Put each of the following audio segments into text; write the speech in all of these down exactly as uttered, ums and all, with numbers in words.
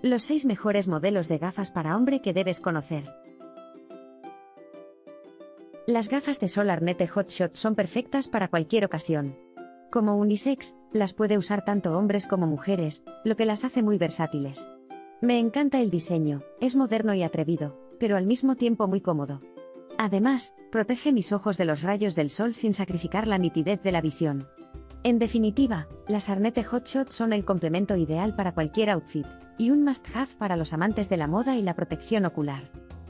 Los seis mejores modelos de gafas para hombre que debes conocer. Las gafas de sol Arnette Hotshot son perfectas para cualquier ocasión. Como unisex, las puede usar tanto hombres como mujeres, lo que las hace muy versátiles. Me encanta el diseño, es moderno y atrevido, pero al mismo tiempo muy cómodo. Además, protege mis ojos de los rayos del sol sin sacrificar la nitidez de la visión. En definitiva, las Arnette Hotshot son el complemento ideal para cualquier outfit, y un must-have para los amantes de la moda y la protección ocular.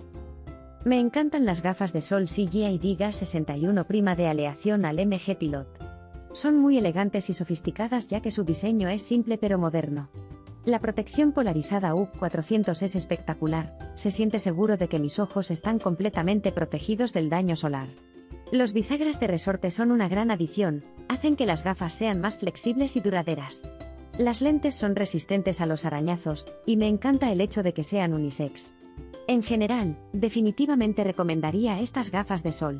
Me encantan las gafas de sol C G I Diga sesenta y uno Prima de aleación al M G Pilot. Son muy elegantes y sofisticadas ya que su diseño es simple pero moderno. La protección polarizada U cuatrocientos es espectacular, se siente seguro de que mis ojos están completamente protegidos del daño solar. Los bisagras de resorte son una gran adición, hacen que las gafas sean más flexibles y duraderas. Las lentes son resistentes a los arañazos, y me encanta el hecho de que sean unisex. En general, definitivamente recomendaría estas gafas de sol.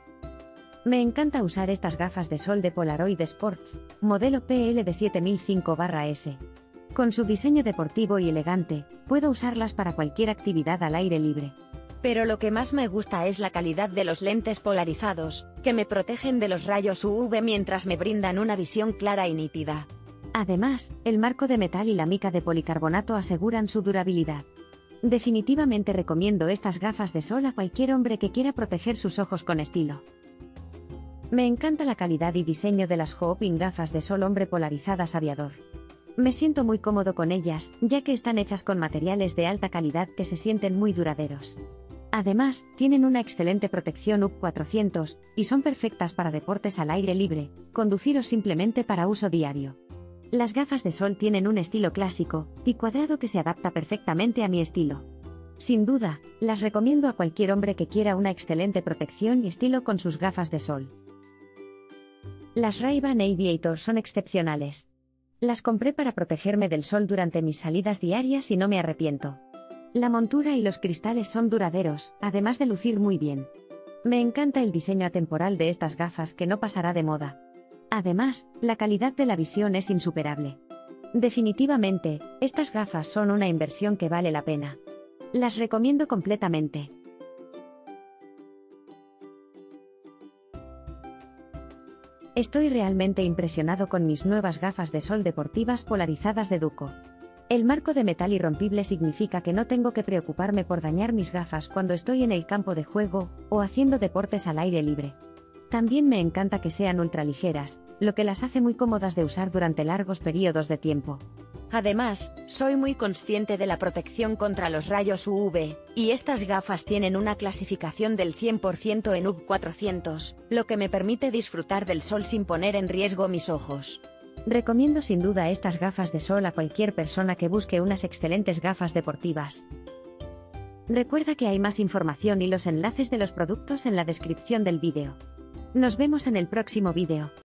Me encanta usar estas gafas de sol de Polaroid Sports, modelo P L D siete mil cinco S. Con su diseño deportivo y elegante, puedo usarlas para cualquier actividad al aire libre. Pero lo que más me gusta es la calidad de los lentes polarizados, que me protegen de los rayos U V mientras me brindan una visión clara y nítida. Además, el marco de metal y la mica de policarbonato aseguran su durabilidad. Definitivamente recomiendo estas gafas de sol a cualquier hombre que quiera proteger sus ojos con estilo. Me encanta la calidad y diseño de las Hooping gafas de sol hombre polarizadas aviador. Me siento muy cómodo con ellas, ya que están hechas con materiales de alta calidad que se sienten muy duraderos. Además, tienen una excelente protección U cuatrocientos, y son perfectas para deportes al aire libre, conducir o simplemente para uso diario. Las gafas de sol tienen un estilo clásico y cuadrado que se adapta perfectamente a mi estilo. Sin duda, las recomiendo a cualquier hombre que quiera una excelente protección y estilo con sus gafas de sol. Las Ray-Ban Aviator son excepcionales. Las compré para protegerme del sol durante mis salidas diarias y no me arrepiento. La montura y los cristales son duraderos, además de lucir muy bien. Me encanta el diseño atemporal de estas gafas que no pasará de moda. Además, la calidad de la visión es insuperable. Definitivamente, estas gafas son una inversión que vale la pena. Las recomiendo completamente. Estoy realmente impresionado con mis nuevas gafas de sol deportivas polarizadas de Duco. El marco de metal irrompible significa que no tengo que preocuparme por dañar mis gafas cuando estoy en el campo de juego o haciendo deportes al aire libre. También me encanta que sean ultraligeras, lo que las hace muy cómodas de usar durante largos periodos de tiempo. Además, soy muy consciente de la protección contra los rayos U V, y estas gafas tienen una clasificación del cien por ciento en U cuatrocientos, lo que me permite disfrutar del sol sin poner en riesgo mis ojos. Recomiendo sin duda estas gafas de sol a cualquier persona que busque unas excelentes gafas deportivas. Recuerda que hay más información y los enlaces de los productos en la descripción del vídeo. Nos vemos en el próximo vídeo.